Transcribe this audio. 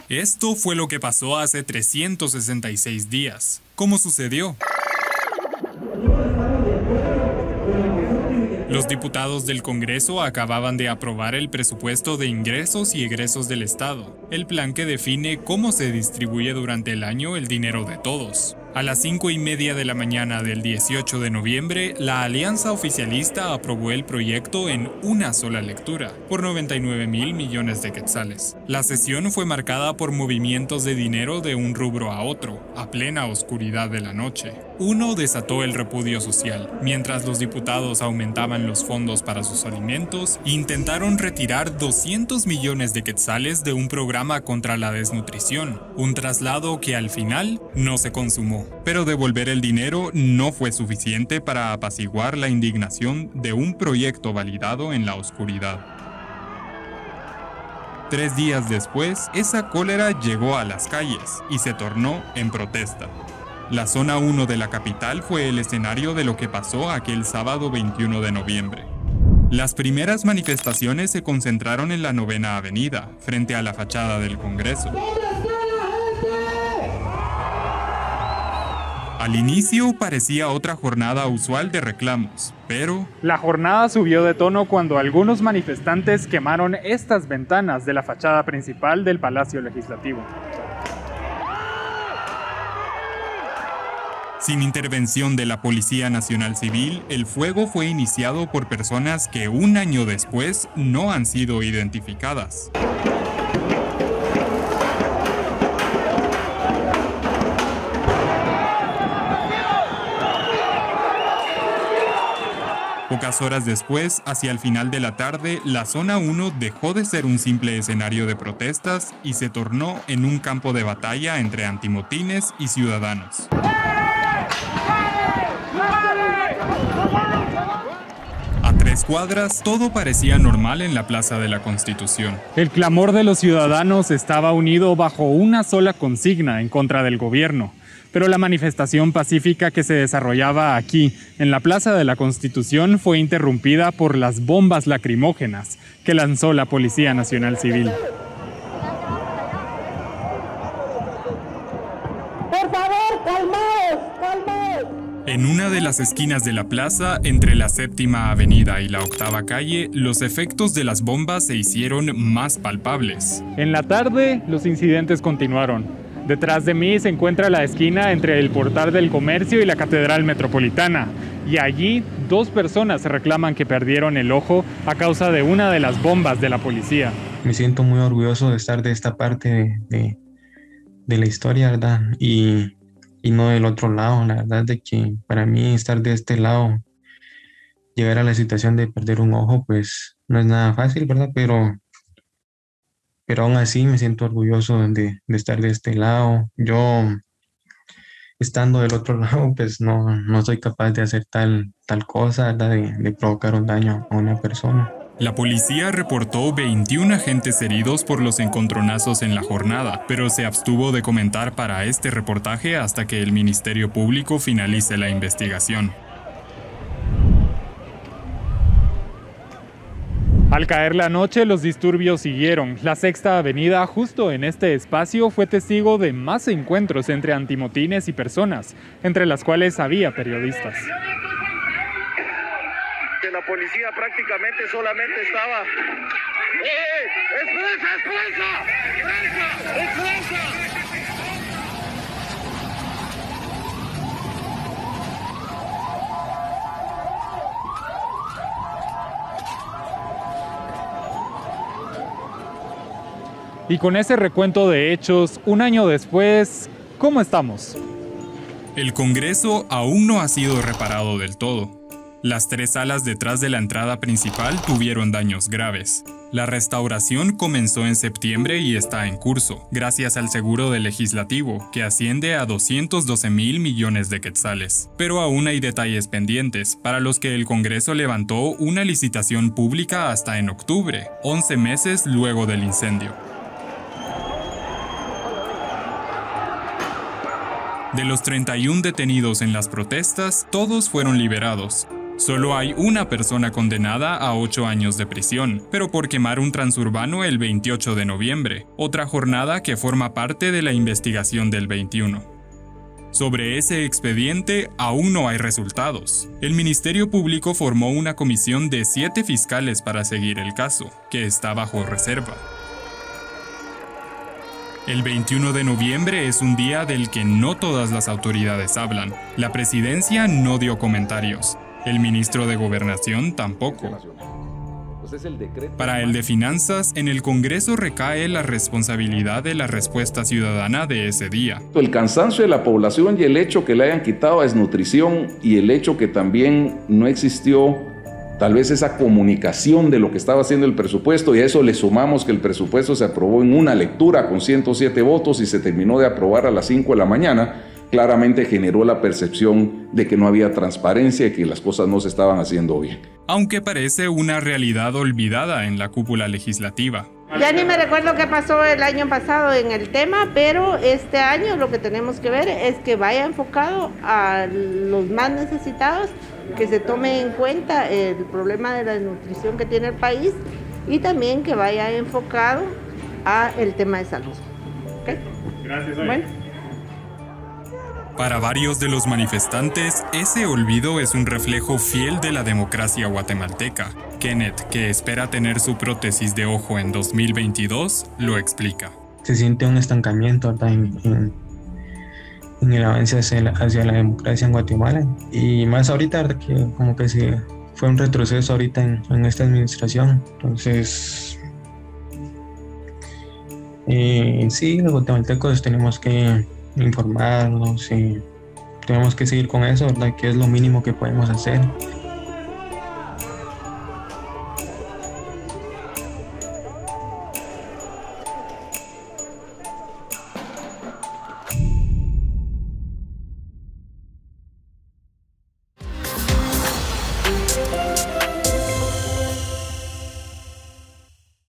Esto fue lo que pasó hace 366 días. ¿Cómo sucedió? Los diputados del Congreso acababan de aprobar el presupuesto de ingresos y egresos del Estado, el plan que define cómo se distribuye durante el año el dinero de todos. A las 5:30 de la mañana del 18 de noviembre, la alianza oficialista aprobó el proyecto en una sola lectura, por 99.000 millones de quetzales. La sesión fue marcada por movimientos de dinero de un rubro a otro, a plena oscuridad de la noche. Uno desató el repudio social. Mientras los diputados aumentaban los fondos para sus alimentos, intentaron retirar 200 millones de quetzales de un programa contra la desnutrición, un traslado que al final no se consumó. Pero devolver el dinero no fue suficiente para apaciguar la indignación de un proyecto validado en la oscuridad. 3 días después, esa cólera llegó a las calles y se tornó en protesta. La zona 1 de la capital fue el escenario de lo que pasó aquel sábado 21 de noviembre. Las primeras manifestaciones se concentraron en la 9ª Avenida, frente a la fachada del Congreso. Al inicio parecía otra jornada usual de reclamos, pero la jornada subió de tono cuando algunos manifestantes quemaron estas ventanas de la fachada principal del Palacio Legislativo. Sin intervención de la Policía Nacional Civil, el fuego fue iniciado por personas que un año después no han sido identificadas. Pocas horas después, hacia el final de la tarde, la zona 1 dejó de ser un simple escenario de protestas y se tornó en un campo de batalla entre antimotines y ciudadanos. A 3 cuadras, todo parecía normal en la Plaza de la Constitución. El clamor de los ciudadanos estaba unido bajo una sola consigna en contra del gobierno. Pero la manifestación pacífica que se desarrollaba aquí, en la Plaza de la Constitución, fue interrumpida por las bombas lacrimógenas que lanzó la Policía Nacional Civil. ¡Por favor, calmaos, calmaos! En una de las esquinas de la plaza, entre la 7ª Avenida y la 8ª Calle, los efectos de las bombas se hicieron más palpables. En la tarde, los incidentes continuaron. Detrás de mí se encuentra la esquina entre el Portal del Comercio y la Catedral Metropolitana. Y allí, 2 personas reclaman que perdieron el ojo a causa de una de las bombas de la policía. Me siento muy orgulloso de estar de esta parte de la historia, ¿verdad? Y no del otro lado. La verdad de que para mí estar de este lado, llegar a la situación de perder un ojo, pues no es nada fácil, ¿verdad? Pero aún así me siento orgulloso de estar de este lado. Yo, estando del otro lado, pues no soy capaz de hacer tal cosa, ¿verdad? De provocar un daño a una persona. La policía reportó 21 agentes heridos por los encontronazos en la jornada, pero se abstuvo de comentar para este reportaje hasta que el Ministerio Público finalice la investigación. Al caer la noche, los disturbios siguieron. La 6ª Avenida, justo en este espacio, fue testigo de más encuentros entre antimotines y personas, entre las cuales había periodistas. Que la policía prácticamente solamente estaba... ¡Es prensa! ¡Es prensa! Y con ese recuento de hechos, un año después, ¿cómo estamos? El Congreso aún no ha sido reparado del todo. Las 3 salas detrás de la entrada principal tuvieron daños graves. La restauración comenzó en septiembre y está en curso, gracias al seguro del legislativo, que asciende a 212.000 millones de quetzales. Pero aún hay detalles pendientes, para los que el Congreso levantó una licitación pública hasta en octubre, 11 meses luego del incendio. De los 31 detenidos en las protestas, todos fueron liberados. Solo hay una persona condenada a 8 años de prisión, pero por quemar un transurbano el 28 de noviembre, otra jornada que forma parte de la investigación del 21. Sobre ese expediente aún no hay resultados. El Ministerio Público formó una comisión de 7 fiscales para seguir el caso, que está bajo reserva. El 21 de noviembre es un día del que no todas las autoridades hablan. La presidencia no dio comentarios. El ministro de Gobernación tampoco. Para el de Finanzas, en el Congreso recae la responsabilidad de la respuesta ciudadana de ese día. El cansancio de la población y el hecho que le hayan quitado desnutrición y el hecho que también no existió tal vez esa comunicación de lo que estaba haciendo el presupuesto, y a eso le sumamos que el presupuesto se aprobó en una lectura con 107 votos y se terminó de aprobar a las 5 de la mañana, claramente generó la percepción de que no había transparencia y que las cosas no se estaban haciendo bien. Aunque parece una realidad olvidada en la cúpula legislativa. Ya ni me recuerdo qué pasó el año pasado en el tema, pero este año lo que tenemos que ver es que vaya enfocado a los más necesitados, que se tome en cuenta el problema de la desnutrición que tiene el país y también que vaya enfocado a el tema de salud. ¿Okay? Gracias. Bueno. Para varios de los manifestantes, ese olvido es un reflejo fiel de la democracia guatemalteca. Kenneth, que espera tener su prótesis de ojo en 2022, lo explica. Se siente un estancamiento, ¿verdad?, en el avance hacia la democracia en Guatemala. Y más ahorita, ¿verdad?, que como que se fue un retroceso ahorita en esta administración. Entonces, sí, los guatemaltecos tenemos que informarnos y tenemos que seguir con eso, ¿verdad?, que es lo mínimo que podemos hacer.